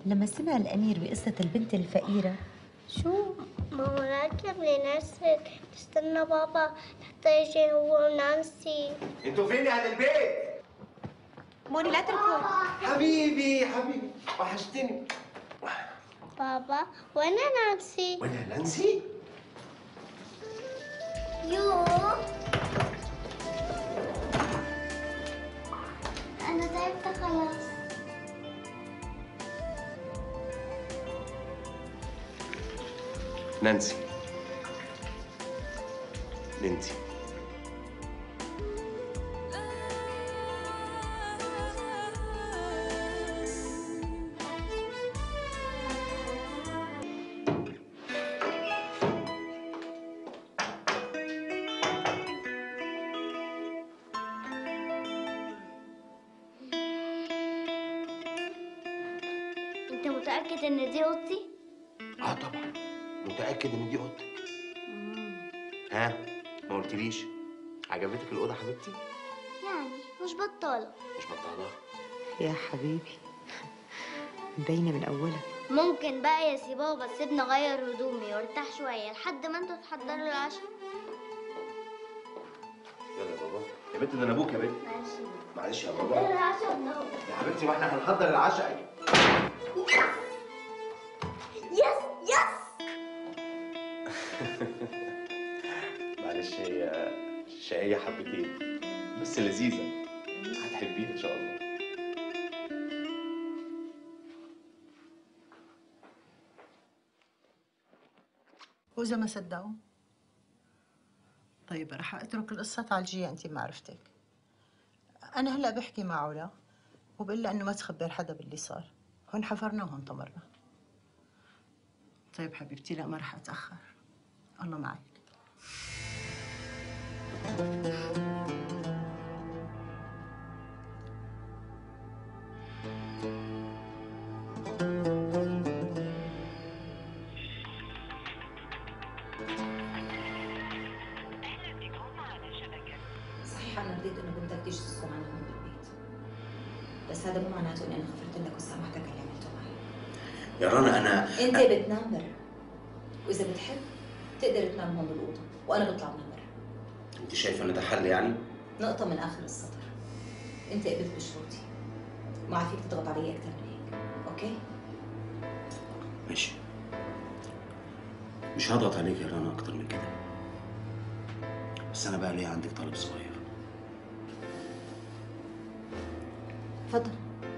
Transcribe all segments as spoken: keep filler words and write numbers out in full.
لما سمع الأمير بقصة البنت الفقيرة شو؟ ما هو راكب لنفسك تستنى بابا حتى يجي هو ونانسي. انتوا فين يا اهل البيت؟ موني لا تركض. حبيبي حبيبي وحشتني. بابا وين نانسي؟ وين نانسي؟ يو أنا تعبت خلاص. نانسي بنتي أنت متأكد إن دي أوضتي؟ اه طبعا متأكد ان دي اوضتك. ها ما قلتليش عجبتك الأوضة حبيبتي؟ يعني مش بطالة. مش بطالة؟ يا حبيبي مبينة من أولها. ممكن بقى يا سي بابا سيبني أغير هدومي وارتاح شوية لحد ما أنتوا تحضروا العشاء؟ يلا يا بابا يا بنت ده انا ابوك يا بنت. ماشي. معلش يا بابا. العشاء النهارده يا حبيبتي ما احنا هنحضر العشاء. يس يس. معلش هي شقية حبتين بس لذيذة هتحبيها إن شاء الله. وإذا ما صدقوا؟ طيب رح أترك القصة تعالجيها أنت معرفتك. أنا هلأ بحكي مع علا وبقول لها إنه ما تخبر حدا باللي صار. هون حفرنا وهون طمرنا. طيب حبيبتي لا ما رح أتأخر. الله معك. صحيح أنا رضيت إنه بدك تيجي تسكن عنا هون بالبيت، بس هذا مو معناته إني أنا غفرت لك وسامحتك اللي عملته معي. يا رنا أنا أنت بتنام برا، وإذا بتحب تقدر تنام هون بالأوضة، وأنا بطلع من برا. أنت شايفة إن ده حل يعني؟ نقطة من آخر السطر. أنت قبلت بشروطي، ما عاد فيك تضغط علي أكثر من هيك، أوكي؟ ماشي. مش هضغط عليك يا رنا أكتر من كده. بس أنا بقى ليه عندك طلب صغير. اتفضل.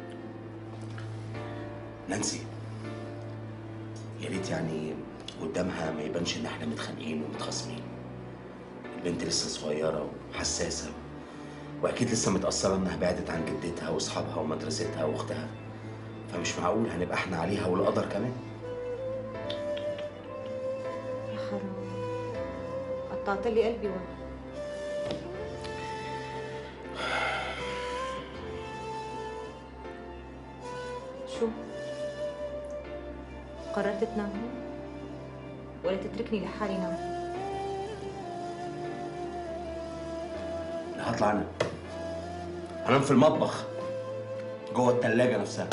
نانسي يا ريت يعني قدامها ما يبانش إن إحنا متخانقين ومتخاصمين. البنت لسه صغيرة وحساسة وأكيد لسه متأثرة إنها بعدت عن جدتها وأصحابها ومدرستها وأختها، فمش معقول هنبقى إحنا عليها والقدر كمان. يا حرام، قطعت لي قلبي والله. شو؟ قررت تنام هون؟ ولا تتركني لحالي نام؟ لا هطلع أنا. هنام في المطبخ جوه التلاجة نفسها.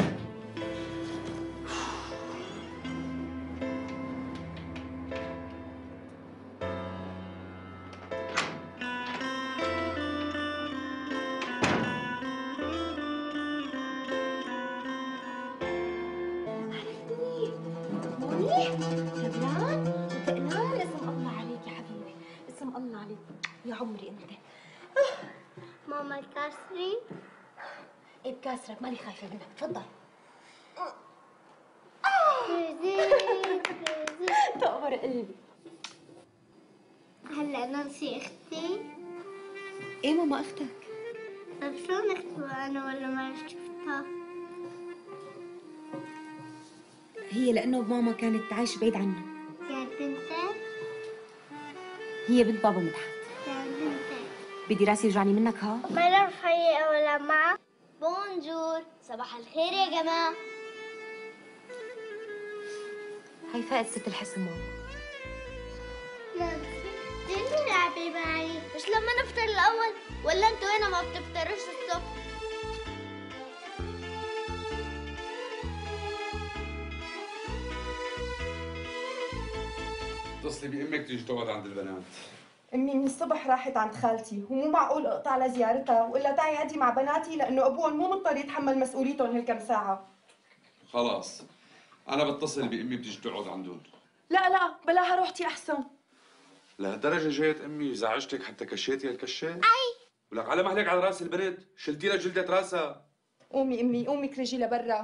يا عمري انت. ماما الكاسري. ايه بكاسرك ماني خايفه منك، تفضل. زين زين. تقبر قلبي. هلا نانسي اختي. ايه ماما اختك؟ طيب شلون اختها انا ولا ما شفتها؟ هي لانه ماما كانت عايشه بعيد عنا. يعني بنتك؟ هي بنت بابا مدحت. يعني بنتك. بدي راسي يوجعني منك ها؟ ما لا رفيقة ولا معه. بونجور، صباح الخير يا جماعة. هاي فائت ست الحسن ماما. نانسي تيجي تلعبي معي، مش لما نفطر الأول؟ ولا انتوا هنا ما بتفطروش الصبح؟ بتتصلي بامك تيجي تقعد عند البنات؟ امي من الصبح راحت عند خالتي ومو معقول اقطع لزيارتها والا تعي عندي مع بناتي لانه ابوهم مو مضطر يتحمل مسؤوليتهم هالكم ساعه. خلاص انا بتصل بامي بتيجي تقعد عندهم. لا لا بلاها روحتي احسن. لهالدرجه جايت امي زعجتك حتى كشيتي هالكشه؟ اي ولك على مهلك على راس البنت، شلتي لها جلدة راسها. قومي امي قومي كرجي لبرا.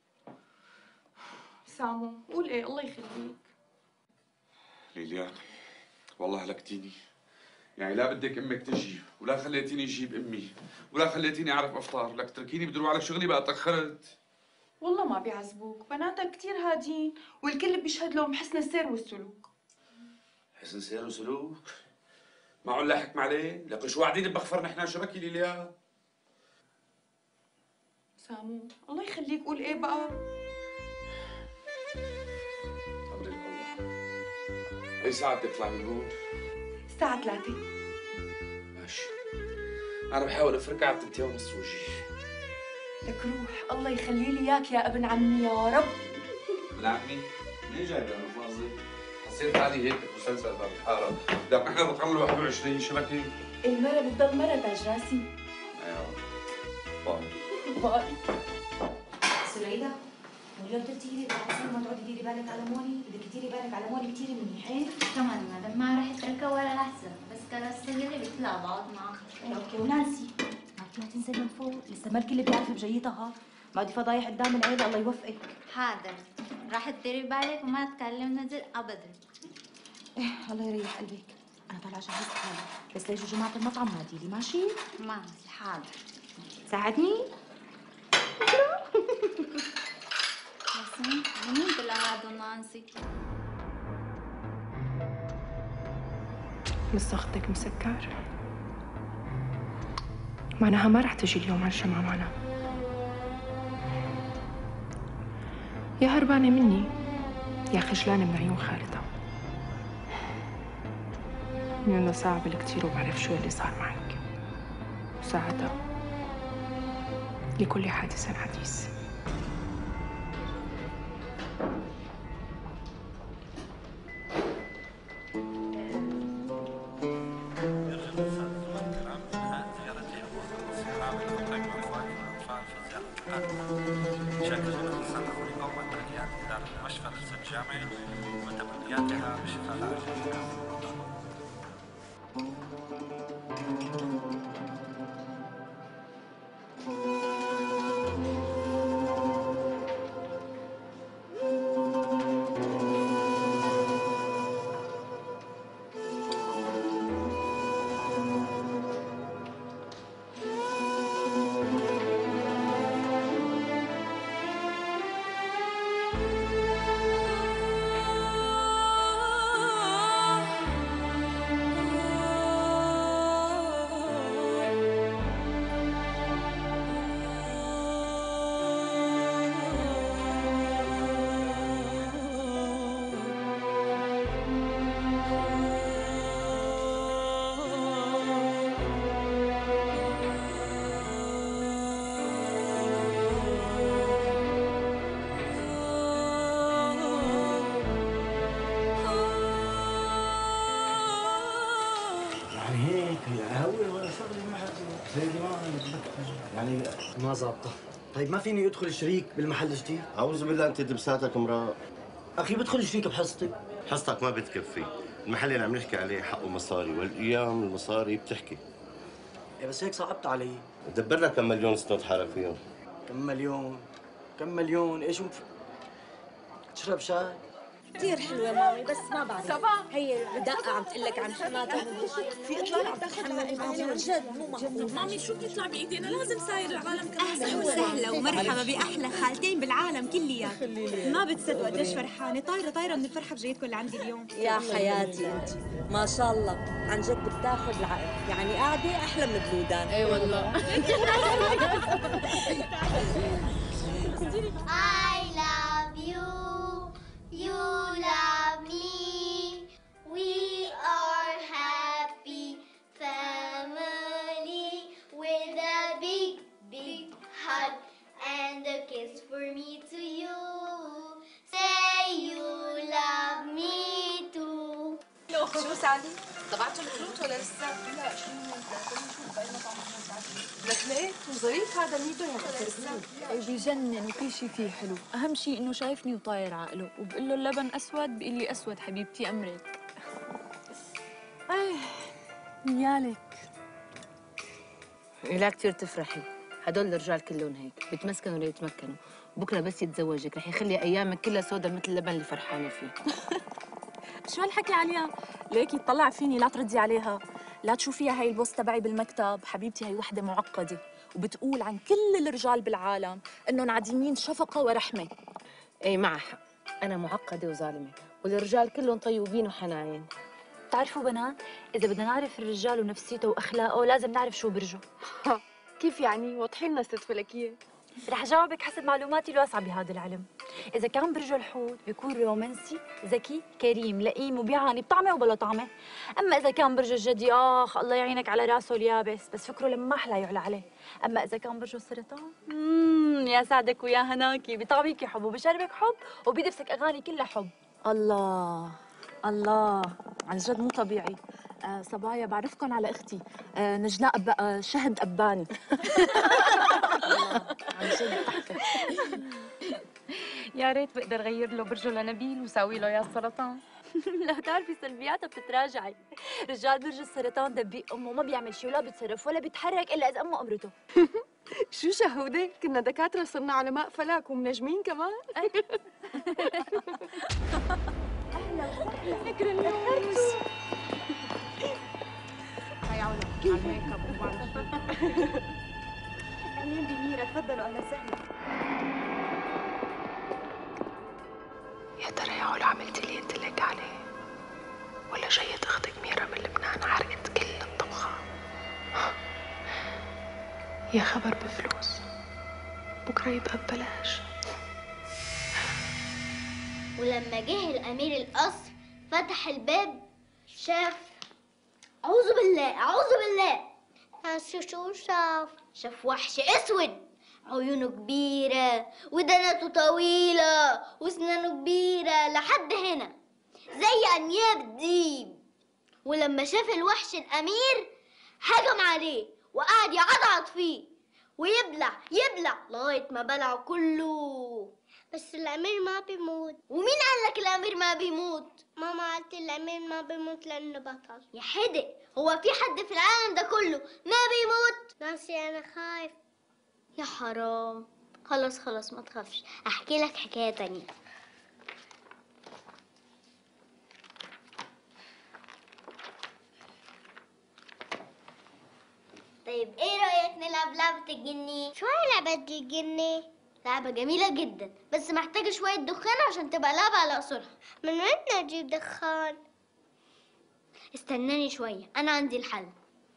سامو قول ايه الله يخليك. ليليان والله هلكتيني، يعني لا بدك امك تجي ولا خليتيني اجيب امي ولا خليتيني اعرف افطار، لك تركيني بدي اروح على شغلي بقى تاخرت. والله ما بيعذبوك، بناتك كثير هادين والكل بيشهد لهم حسن السير والسلوك. حسن سير وسلوك؟ معقول لا حكم عليه؟ لك شو قاعدين بخفر نحن شبكي ليليان؟ سامو الله يخليك قول ايه بقى. امرك الله. اي ساعة بدك تطلع من هون؟ الساعة ثلاثة. ماشي، أنا بحاول أفركها على التنتين ونص وجهي. لك روح الله يخلي لي اياك يا ابن عمي يا رب. ابن عمي؟ منين جايب أنا فاضي؟ حسيت حالي هيك بمسلسل باب الحارة، بدك نحن رقم واحد وعشرين شبكة؟ المرة بتضل مرة تاج راسي. ايوه باي. باي. سليدة اليوم قلتي لي بعد ما تقعدي ديري بالك على موني، بدك تديري بالك على موني كثير منيح، ايه؟ كمان مدام ما رح اتركها ولا لحظة، بس كرستيلي بيطلع بقعد معها. اوكي ونانسي ما فيها تنزل من فوق، لسه ما الكل بيعرف بجيتها، بعد فضايح قدام العيلة الله يوفقك. حاضر، راح تديري بالك وما تكلم نزل ابدا. ايه الله يريح قلبك، انا طالعة جهزت حالي، بس ليجوا جماعة المطعم ناديلي ماشي؟ ماشي حاضر. ساعدني؟ ياسمين مين طلع هذا نانسي؟ مصاختك مسكر؟ معناها ما رح تجي اليوم على الجمعة معنا. يا هربانة مني يا خجلانة من عيون خالتها. لأنه صعب الكثير وبعرف شو اللي صار معك. وساعتها لكل حادث حديث. بشكل مختصر لقوم التحديات إدارة المشفى الرئيسي الجامعي وتمنياتها بشفاء العاجل. يعني ما ظابطه. طيب ما فيني ادخل شريك بالمحل الجديد؟ اعوذ بالله، انت دبساتك امراه. اخي بدخل شريك بحصتي. حصتك ما بتكفي، المحل اللي عم نحكي عليه حقه مصاري، والايام المصاري بتحكي. إيه بس هيك صعبت علي. دبر لك كم مليون سنة تحارب فيهم. كم مليون؟ كم مليون؟ ايش مف... تشرب شاي؟ كثير حلوة مامي بس ما بعرف. صباح هي دقة عم تقول لك عن حماتها في اطلاع عم تتحمل عن جد مو معقول. مامي شو بيطلع بايدينا؟ لازم ساير العالم كمان. اهلا وسهلا ومرحبا باحلى خالتين بالعالم كلياتهم. ما بتصدقوا قديش فرحانة، طايرة طايرة من الفرحة بجيتكم لعندي اليوم. يا حياتي انت ما شاء الله عن جد بتاخذ العقل، يعني قاعدة احلى من البلودان. اي والله. I love you, you love me. We are happy family with a big, big hug and a kiss for me to you. Say you love me too. الاخت شو سعدي؟ طبعتوا الكروت ولا لسه؟ لا شو نشوف باي مطعم لك ليه؟ ظريف هذا ميدو يا لسه بيجنن وكل شيء فيه حلو، اهم شيء انه شايفني وطاير عقله، وبقول له اللبن اسود بيقول لي اسود حبيبتي امرك. ايه نيالك. لا كثير تفرحي، هدول الرجال كلهم هيك بيتمسكنوا ليتمكنوا، بكره بس يتزوجك رح يخلي ايامك كلها سودا مثل اللبن اللي فرحانه فيه. شو هالحكي عليها؟ ليكي تطلع فيني لا تردي عليها، لا تشوفيها هاي البوس تبعي بالمكتب، حبيبتي هاي وحده معقده وبتقول عن كل الرجال بالعالم انهم عديمين شفقه ورحمه. ايه معها حق، انا معقده وظالمه والرجال كلهم طيوبين وحناين. بتعرفوا بنات، اذا بدنا نعرف الرجال ونفسيته واخلاقه لازم نعرف شو برجه. كيف يعني؟ وضحي لنا ست فلكيه. رح جاوبك حسب معلوماتي الواسعه بهذا العلم. اذا كان برجه الحوت بيكون رومانسي، ذكي، كريم، لئيم وبيعاني بطعمه وبلا طعمه. اما اذا كان برجه الجدي اخ الله يعينك على راسه اليابس، بس فكره لماح لا يعلى عليه. اما اذا كان برجه السرطان اممم يا سعدك ويا هناكي، بيطعميكي حب وبشربك حب وبيدرسك اغاني كلها حب. الله الله عن جد مو طبيعي. آه صبايا بعرفكم على اختي آه نجلاء أب... آه شهد أباني. عن جد تحفه. يا ريت بقدر غير له برجه لنبيل وساوي له يا السرطان. لو تعرفي سلبياتها بتتراجعي. رجال برج السرطان دبيق امه ما بيعمل شيء ولا بيتصرف ولا بيتحرك الا اذا امه امرته. شو شهودة؟ كنا دكاترة صرنا علماء فلك ومنجمين كمان. اهلا وسهلا. فكر النوس. هاي علا على الميك اب وبعرف شو. اهلين بميرا، تفضلوا اهلا وسهلا. يا ترى يا علا عملتي اللي قلت لك عليه ولا جاية اختك ميرا من لبنان عرقت كل الطبخة؟ يا خبر بفلوس بكره يبقى ببلاش. ولما جه الامير القصر فتح الباب شاف، اعوذ بالله اعوذ بالله، بس شو شاف؟ شاف وحش اسود عيونه كبيرة ودناته طويلة واسنانه كبيرة لحد هنا زي انياب ديب. ولما شاف الوحش الامير هجم عليه وقعد يعضعض فيه ويبلع يبلع لغاية ما بلعه كله. بس الأمير ما بيموت. ومين قال لك الأمير ما بيموت؟ ماما قالت الأمير ما بيموت لأنه بطل. يا حدق، هو في حد في العالم ده كله ما بيموت؟ ناسي أنا خايف. يا حرام. خلاص خلاص ما تخافش، أحكي لك حكاية تانية. طيب ايه رأيك نلعب لعبة الجني؟ شو هي لعبة الجني؟ لعبة جميلة جدا بس محتاجة شوية دخان عشان تبقى لعبة على أصولها. من وين نجيب دخان؟ استناني شوية أنا عندي الحل.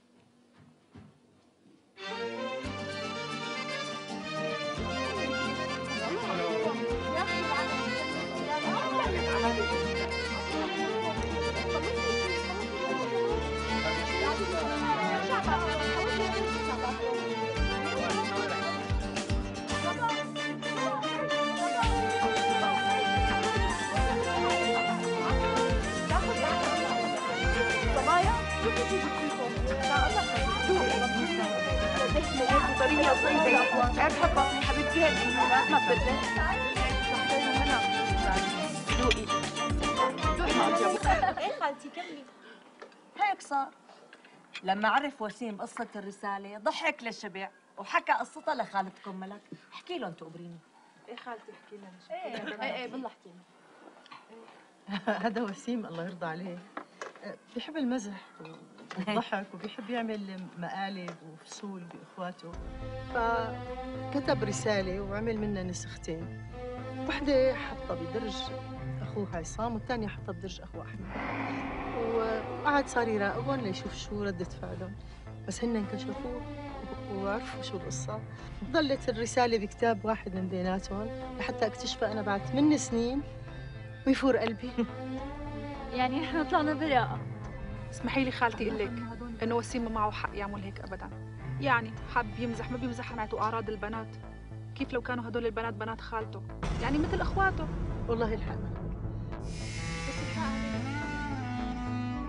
انا بحبها حبيبتي هيك ما بتبدل. دوقي دوقي. ايه خالتي كملي. هيك صار لما عرف وسيم قصة الرسالة ضحك للشبع وحكى قصتها لخالتكم ملك. احكي لهم تقبريني. ايه خالتي احكي لنا. ايه ايه ايه بالله احكي لنا. هذا وسيم الله يرضى عليه بيحب المزح والضحك وبيحب يعمل مقالب وفصول باخواته، فكتب رساله وعمل منها نسختين، وحده حطها بدرج اخوه عصام والثانيه حطها بدرج اخوه احمد، وقعد صار يراقبهم ليشوف شو رده فعلهم، بس هن انكشفوا وعرفوا شو القصه. ضلت الرساله بكتاب واحد من بيناتهم لحتى اكتشفها انا بعد ثمان سنين ويفور قلبي. يعني احنا طلعنا براءة. اسمحي لي خالتي اقول لك انه وسيم ما معه حق يعمل هيك ابدا. يعني حاب يمزح ما بيمزح حماته اعراض البنات. كيف لو كانوا هدول البنات بنات خالته؟ يعني مثل اخواته. والله الحق.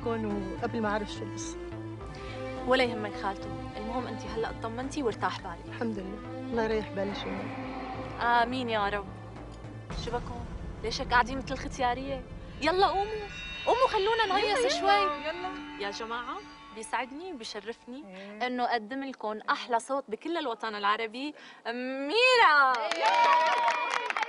معكم وقبل ما اعرف شو القصه. ولا يهمك خالته، المهم انت هلا اطمنتي وارتاح بالك. الحمد لله، الله يريح بالي شو. امين يا رب. شو بكون؟ ليش هيك قاعدين مثل الختياريه؟ يلا قوموا قوموا خلونا نهيص شوي. يلا يا جماعه، بيسعدني وبيشرفني انه اقدم لكم احلى صوت بكل الوطن العربي، ميرا.